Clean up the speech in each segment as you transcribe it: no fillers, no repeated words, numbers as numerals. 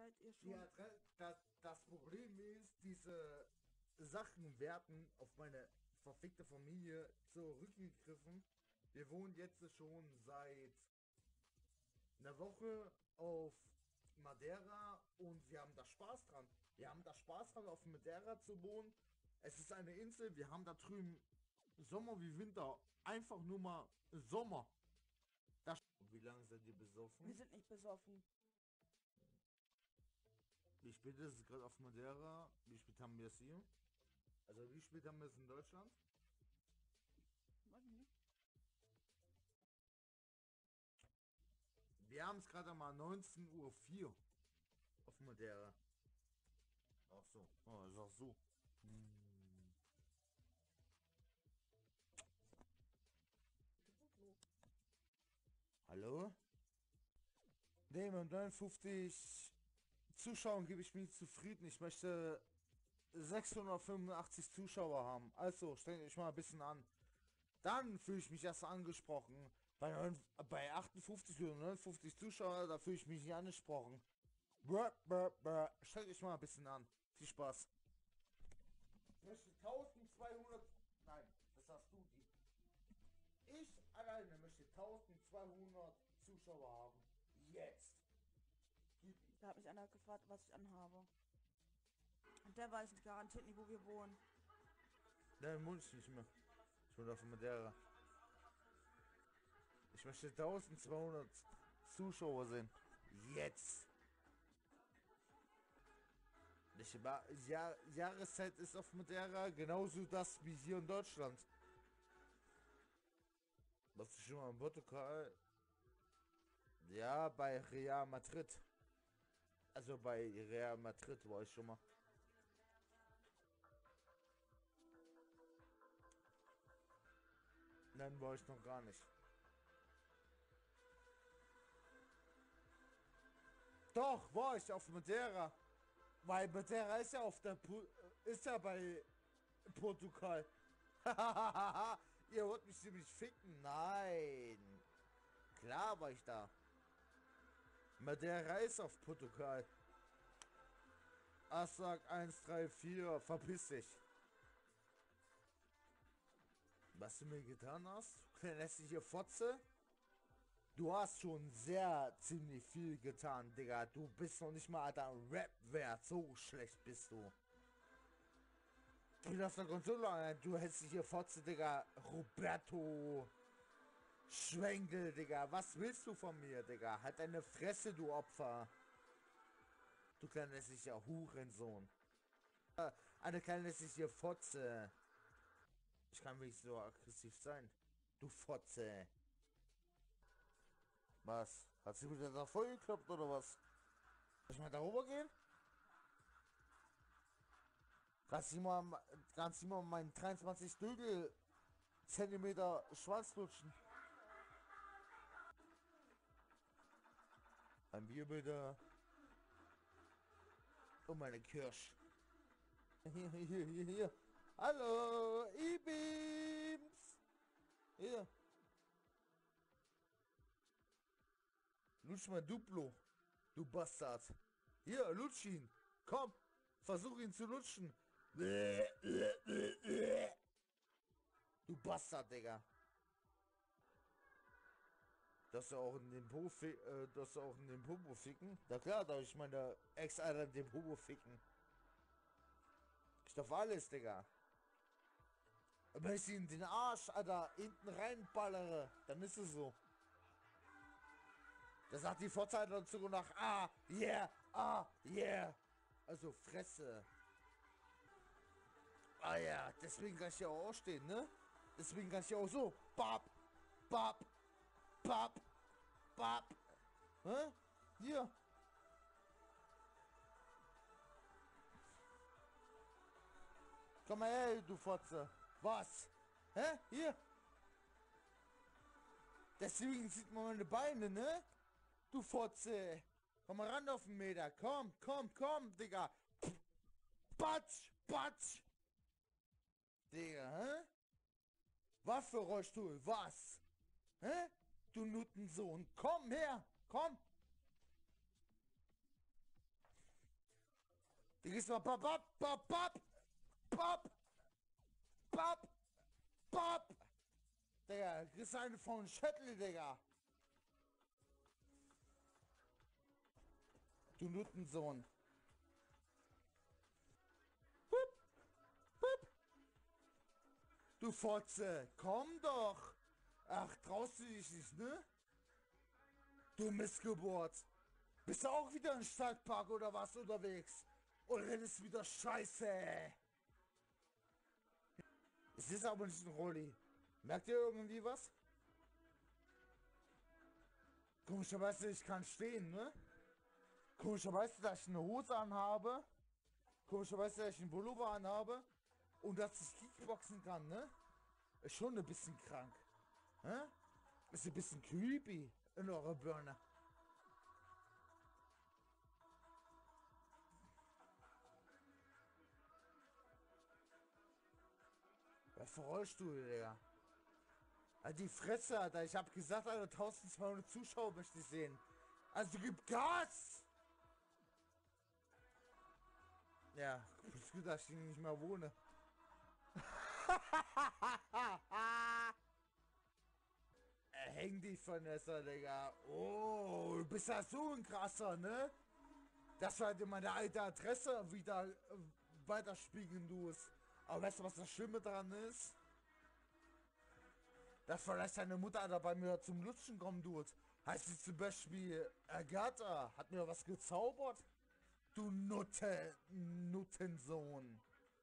seid ihr schon? Ja, das Problem ist, diese Sachen werden auf meine verfickte Familie zurückgegriffen. Wir wohnen jetzt schon seit einer Woche auf Madeira und wir haben da Spaß dran. Wir haben da Spaß dran, auf Madeira zu wohnen. Es ist eine Insel, wir haben da drüben Sommer wie Winter. Einfach nur mal Sommer. Wie lange seid ihr besoffen? Wir sind nicht besoffen. Wie spät ist es gerade auf Madeira? Wie spät haben wir es hier? Also wie spät haben wir es in Deutschland? Weiß ich nicht. Wir haben es gerade mal 19:04 Uhr auf Madeira. Ach so. Oh, ist auch so. Hallo? Nee, mit 59 Zuschauern gebe ich mich zufrieden. Ich möchte 685 Zuschauer haben. Also strengt euch mal ein bisschen an. Dann fühle ich mich erst angesprochen. Bei 58 oder 59 Zuschauer, da fühle ich mich nicht angesprochen. Strengt euch mal ein bisschen an. Viel Spaß. Ich möchte 1200... Nein, das hast du die. Ich alleine möchte 1200 Zuschauer haben. Jetzt. Da hat mich einer gefragt, was ich anhabe. Und der weiß nicht garantiert nicht, wo wir wohnen. Nein, muss ich nicht mehr. Ich wohne auf Madeira. Ich möchte 1200 Zuschauer sehen. Jetzt. Jahreszeit ist auf Madeira genauso das wie hier in Deutschland. Warst du schon mal in Portugal? Ja, bei Real Madrid. Also bei Real Madrid war ich schon mal. Nein, war ich noch gar nicht. Doch, war ich auf Madeira. Weil Madeira ist ja ist ja bei Portugal. Ihr wollt mich ziemlich ficken. Nein. Klar war ich da. Madeira ist auf Portugal. Asag 134, verpiss dich. Was du mir getan hast? Kleine hässliche Fotze? Du hast schon ziemlich viel getan, Digga. Du bist noch nicht mal der Rap wert. So schlecht bist du. Du darfst doch so lange. Du hässliche Fotze, Digga. Roberto Schwenkel, Digga. Was willst du von mir, Digga? Halt deine Fresse, du Opfer. Du kleiner hässlicher Hurensohn. Eine kleine hässliche Fotze. Ich kann nicht so aggressiv sein. Du Fotze. Was? Hat sie wieder da voll geklappt oder was? Soll ich mal darüber gehen? Kannst du mal meinen 23 Dögel Zentimeter Schwanz lutschen? Ein Bier bitte. Und meine Kirsch. Hier. Hallo, E-Beams. Hier. Lutsch mal Duplo. Du Bastard. Hier, lutsch ihn. Komm, versuch ihn zu lutschen. Du Bastard, Digga. Dass du auch in den Popo ficken? Na klar, darf ich meine Ex-Alter in den Popo ficken. Ich darf alles, Digga. Wenn ich sie in den Arsch, Alter, hinten reinballere, dann ist es so. Da sagt die Vorzeile dazu nach yeah. Also Fresse. Ah ja, deswegen kann ich ja auch stehen, ne? Deswegen kann ich ja auch so. Bap. Hä? Hier. Komm mal her, du Fotze. Was? Hä? Hier. Deswegen sieht man meine Beine, ne? Du Fotze. Komm mal ran auf den Meter. Komm, Digga. Batsch. Digga, hä? Waffe, Rollstuhl, was? Hä? Du Nuttensohn. Komm her. Komm. Die gehst mal pop, pop, pop, pop, pop, pop, pop. Digga, kriegst eine von Schättel, Digga. Du Nuttensohn. Hup, hup. Du Fotze, komm doch. Ach, traust du dich nicht, ne? Du Missgeburt. Bist du auch wieder im Stadtpark oder was unterwegs? Oder redest wieder Scheiße? Es ist aber nicht ein Rolli. Merkt ihr irgendwie was? Komischerweise, ich kann stehen, ne? Komischerweise, dass ich eine Hose anhabe. Komischerweise, dass ich einen Pullover anhabe. Und dass ich Kickboxen kann, ne? Ist schon ein bisschen krank. Hä? Ist ein bisschen creepy in eurer Birne. Was für Rollstuhl, Digga? Alter, die Fresse, Alter. Ich hab gesagt, Alter, 1200 Zuschauer möchte ich sehen. Also gib Gas! Ja, ist gut, dass ich nicht mehr wohne. Häng dich, Vanessa, Digga. Oh, du bist ja so ein krasser, ne? Dass du halt immer deine alte Adresse wieder weiterspiegeln tust. Aber weißt du, was das Schlimme daran ist? Dass vielleicht deine Mutter da bei mir zum Lutschen kommen tut. Heißt sie zum Beispiel, Agatha, hat mir was gezaubert? Du Nuttensohn.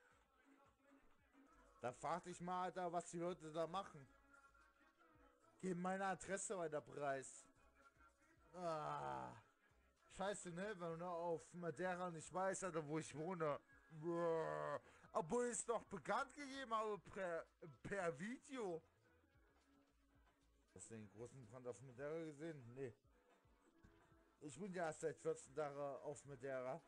Da frag dich mal, Alter, was die Leute da machen. Geben meine Adresse weiter preis. Ah. Scheiße, ne? Wenn man auf Madeira nicht weiß, Alter, wo ich wohne. Obwohl ich es doch bekannt gegeben habe per Video. Hast du den großen Brand auf Madeira gesehen? Nee. Ich bin ja erst seit 14 Tagen auf Madeira.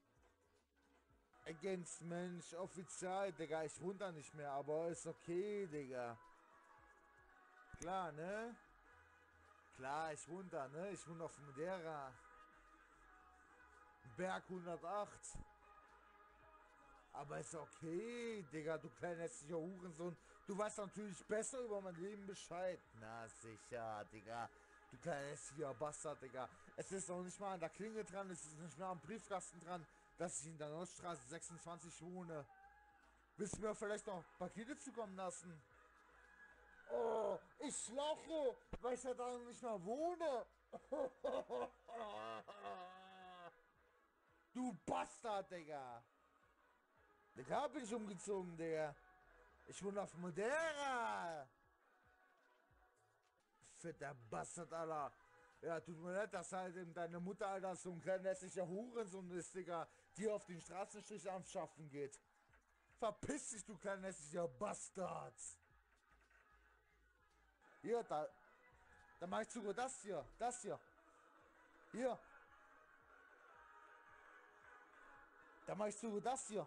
Against Mensch, offiziell, Digga. Ich wohne da nicht mehr, aber ist okay, Digga. Klar, ne? Klar, ich wohne da, ne? Ich wohne auf Madeira. Berg 108. Aber ist okay, Digga, du kleiner hässlicher Hurensohn. Du weißt natürlich besser über mein Leben Bescheid. Na sicher, Digga. Du kleiner hässlicher Bastard, Digga. Es ist noch nicht mal an der Klingel dran, es ist nicht mal am Briefkasten dran, dass ich in der Nordstraße 26 wohne. Willst du mir vielleicht noch Pakete zukommen lassen? Oh, ich lache, weil ich ja da nicht mehr wohne. Du Bastard, Digga. Digga, bin ich umgezogen, Digga. Ich wohne auf Madeira. Fetter Bastard, Alter. Ja, tut mir leid, dass halt eben deine Mutter, Alter, so ein kleiner hässlicher Hurensohn ist, Digga, die auf den Straßenstrich anschaffen geht. Verpiss dich, du kleiner hässlicher Bastard. Hier, da mach ich sogar das hier. Hier. Da mach ich sogar das hier.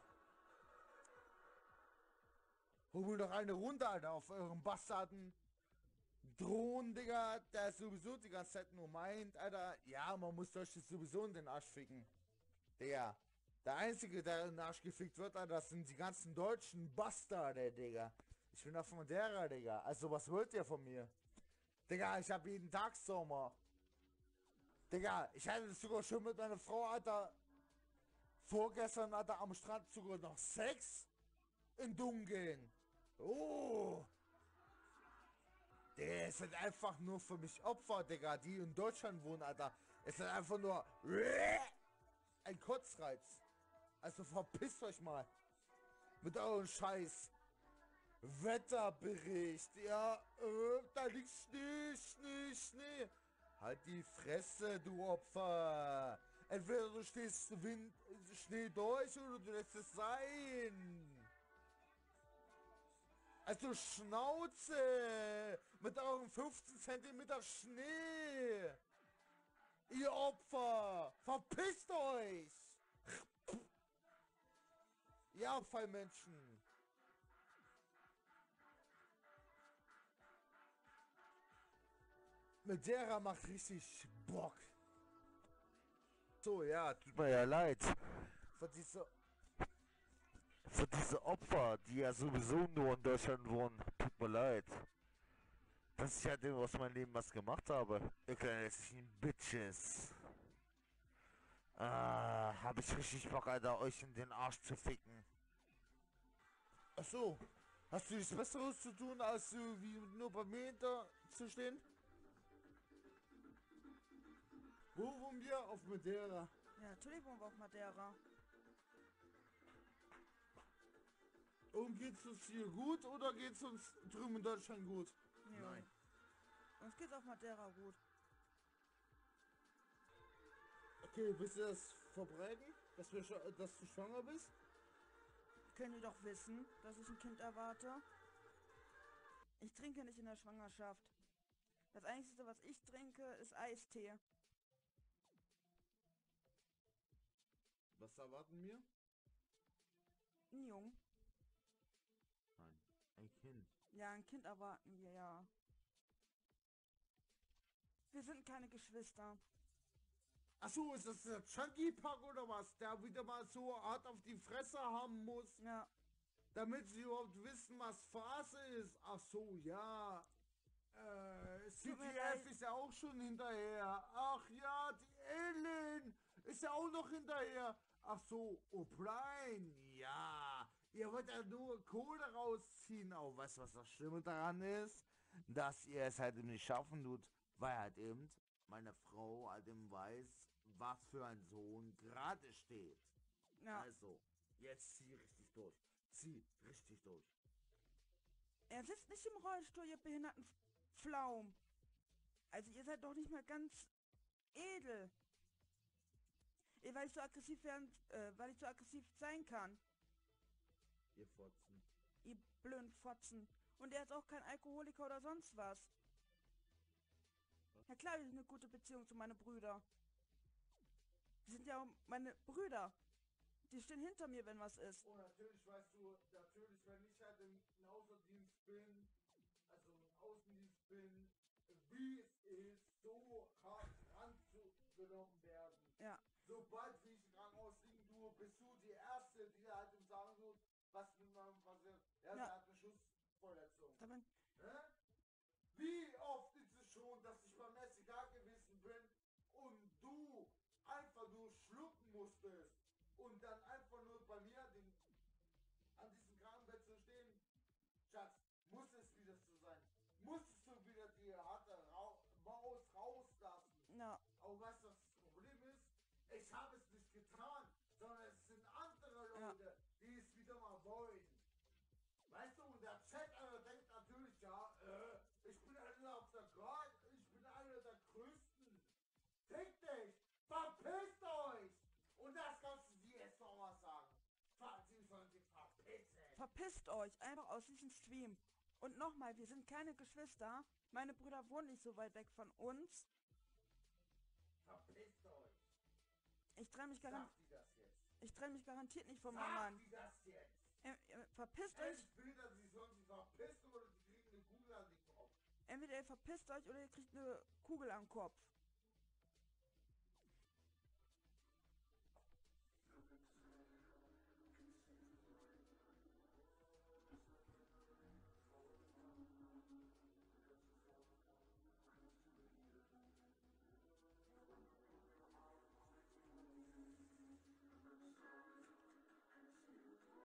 Hol mir doch eine runter, Alter, auf euren Bastarden. Drohnen, Digga, der sowieso die ganze Zeit nur meint, Alter, ja, man muss euch sowieso in den Arsch ficken. Digga, der Einzige, der in den Arsch gefickt wird, Alter, das sind die ganzen deutschen Bastarde, Digga. Ich bin auf Madeira, Digga. Also, was wollt ihr von mir? Digga, ich hab jeden Tag Sommer. Digga, ich hatte das sogar schon mit meiner Frau, Alter, vorgestern, Alter, am Strand sogar noch Sex in Dunkeln. Oh. Digga, es sind einfach nur für mich Opfer, Digga, die in Deutschland wohnen, Alter. Es ist einfach nur ein Kotzreiz. Also verpisst euch mal. Mit eurem Scheiß. Wetterbericht. Ja, da liegt Schnee. Halt die Fresse, du Opfer. Entweder du stehst Schnee durch oder du lässt es sein. Also Schnauze! Mit eurem 15 cm Schnee! Ihr Opfer! Verpisst euch! Ihr Abfallmenschen! Madeira macht richtig Bock. So, ja, tut mir ja leid. Für diese Für diese Opfer, die ja sowieso nur in Deutschland wohnen, tut mir leid. Dass ich halt aus meinem Leben was gemacht habe. Ihr kleinen hässlichen Bitches. Hab ich richtig Bock, Alter, euch in den Arsch zu ficken. Ach so. Hast du nichts Besseres zu tun, als wie nur bei mir hinter zu stehen? Wo wohnen wir? Auf Madeira. Ja, natürlich wohnen wir auf Madeira. Und geht's uns hier gut oder geht's uns drüben in Deutschland gut? Jo. Nein. Uns geht's auf Madeira gut. Okay, willst du das verbreiten? Dass du schwanger bist? Können die doch wissen, dass ich ein Kind erwarte? Ich trinke nicht in der Schwangerschaft. Das Einzige, was ich trinke, ist Eistee. Was erwarten wir? Ein Jung. Nein, ein Kind. Ja, ein Kind erwarten wir, ja. Wir sind keine Geschwister. Achso, ist das der Chunky Pack oder was? Der wieder mal so hart auf die Fresse haben muss, Ja. damit sie überhaupt wissen, was Phase ist. Ach so, ja. Tut mir CTF leid. ist ja auch schon hinterher. Ach ja, die Ellen ist ja auch noch hinterher. Ach so, O'Brien, ja. Ihr wollt ja nur Kohle rausziehen. Oh, weißt du, was das Schlimme daran ist? Dass ihr es halt eben nicht schaffen tut, weil halt eben meine Frau halt eben weiß, was für ein Sohn gerade steht. Ja. Also, jetzt zieh richtig durch. Zieh richtig durch. Er sitzt nicht im Rollstuhl, ihr behinderten Pflaum. Also ihr seid doch nicht mal ganz edel. Weil ich so aggressiv werden, weil ich so aggressiv sein kann. Ihr Fotzen. Ihr blöden Fotzen. Und er ist auch kein Alkoholiker oder sonst was. Ja klar, ich habe eine gute Beziehung zu meinen Brüdern. Die sind ja auch meine Brüder. Die stehen hinter mir, wenn was ist. Oh, natürlich weißt du, natürlich, wenn ich halt im Außendienst bin, also im Außendienst bin, wie es ist, so hart ranzugenommen werden. Ja. Sobald wie ich im Krankenhaus liegen tue, bist du die Erste, die halt ihm sagen tut, was mit meinem passiert. Ja, Ja. der hat eine Schussverletzung. Da bin, Wie oft ist es schon, dass ich beim SEK gewesen bin und du einfach nur schlucken musstest und dann einfach nur bei mir an diesem Krankenbett zu stehen? Schatz, muss es wieder so sein? Musstest du wieder die harte Maus rauslassen? ja. Aber weißt du, was das Problem ist? Ich habe es nicht getan, sondern es sind andere Ja. Leute, die es wieder mal wollen. Weißt du, und der Chat denkt natürlich, ja, ich bin einer auf der Garde, ich bin einer der Größten. Fick dich! Verpisst euch! Und das kannst du dir jetzt noch mal sagen. Sie sollen sich verpissen. Verpisst euch einfach aus diesem Stream. Und nochmal, wir sind keine Geschwister. Meine Brüder wohnen nicht so weit weg von uns. Verpisst euch. Ich trenne mich, Sag die das jetzt. mich garantiert nicht von meinem Sag Mann. die das jetzt. Verpisst euch. Entweder sie sollen sich verpissen oder sie kriegen eine Kugel an den Kopf. Entweder ihr verpisst euch oder ihr kriegt eine Kugel am Kopf.